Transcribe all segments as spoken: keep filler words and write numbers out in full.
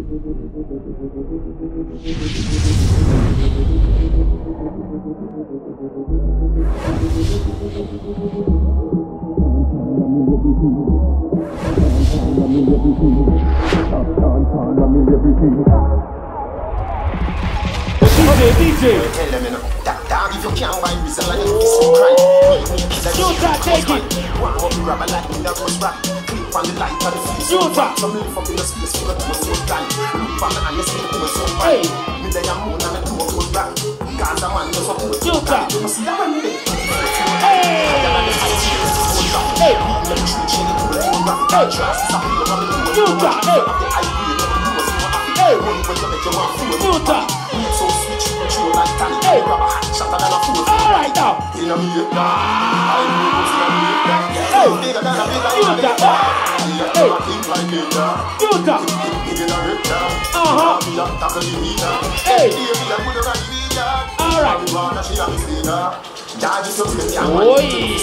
D J. Tell them, you know, that dog if you can't buy reason like you see cry. Shoot that, take it. One more grab a light in the rush back. Click on the light on the face. Shoot that. Some live up in the space for the two foot line. Look on the hand, you see the two so Hey. Me there and moon and the two foot back. Gaza man, you so good. Shoot that. You must see that one there. Hey. Hey. Shoot that. Hey. Hey. Shoot that. So switch, you like Tally. Hey. Grab a hot shot and a fool. All right now. In a minute, I know what's in a minute. Hey. Bigger than a big like Shoot that. Hey. Shoot that. Uh-huh. Hey. All right. Oi.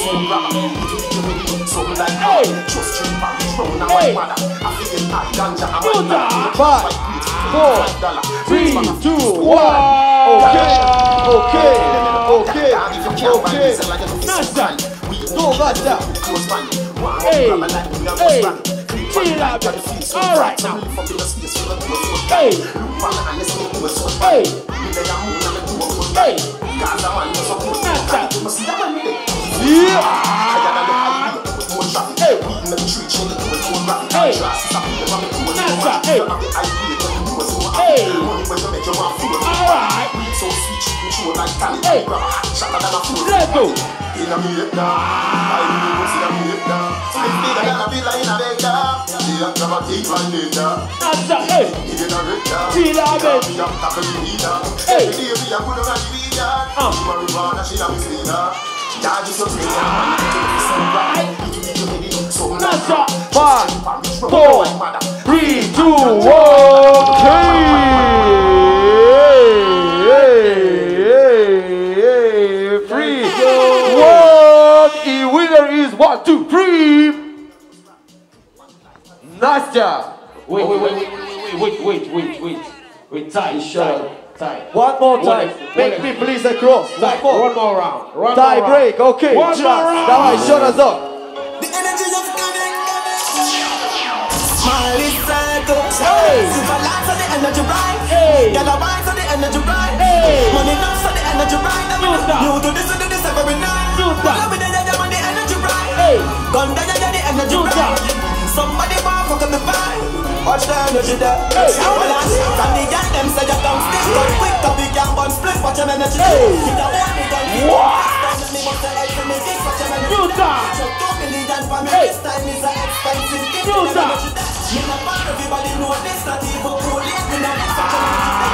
Hey. Hey. Shoot that. Five, four, three, two, one. Okay, okay, okay, okay. Nasa. Go, Nasa. Hey. Hey. Chill out. All right now. Hey. Hey. Hey. Nasa. Yeah. Hey. Hey. Nasa. Hey. Hey. All right. Hey. Let's go. Nasa. Hey. Chill out. Hey. Nasa. Five, four, three, two, one. Three, one. The winner is one, two, three. Nastya. Wait, wait, wait, wait, wait, wait, wait, wait, wait, tie, tie, tie. One more time. One, Make one, me please across. Tie, One more. one more round. One Tie more break. round. Okay. One Just. more round. Давай, еще разок. The energy of connect. Smile is circle. Hey. Super lights on the energy bright. Hey. Yellow vibes on the energy bright. Hey. Money knocks on the energy bright. Shoot that. You do this, you do this every night. Shoot that. Follow me there, there, on the energy bright. Hey. Gun there, there, the energy Shoot bright. that. Somebody want fuck up the vibe. Watch the energy there. Hey. Well, I from the gang, them say you don't stick. But quick up the gang, one split. Watch them energy. Hey. Hit the one, hit the one. What? Me must say, hey, to me, this, watch them energy. Shoot that. So two million for me, Hey. this time is an expensive gift. Shoot that. Me not bad, everybody know this, not even cool. Yes, me not this, watch them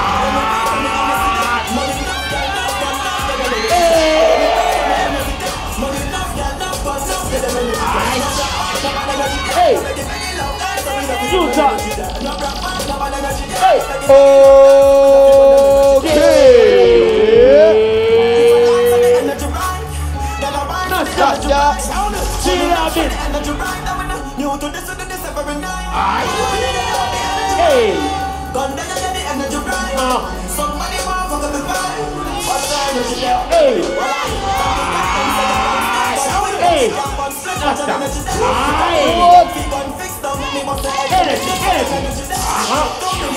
Hey. Shoot that. Hey. Nastya. Chill out it. Hey. Uh. Hey. Hey. Nasta. Aye. Energy, energy. Uh-huh.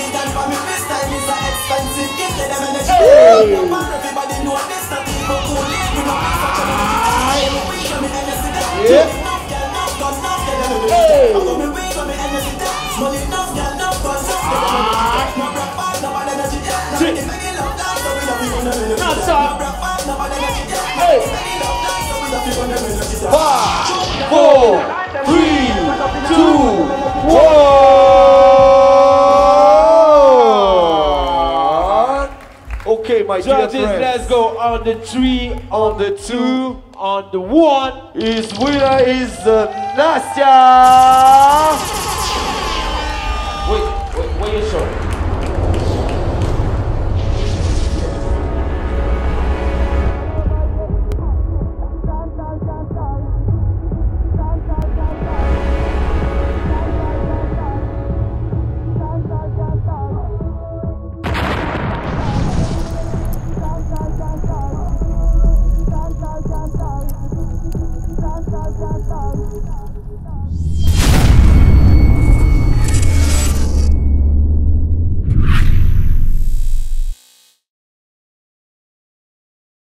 Hey. Yeah. Hey. Nasta. Hey. Five, four, three, two, one. Okay, my dear Judges, friends. let's go on the three, On the two, on the one. his winner is uh, Nastya.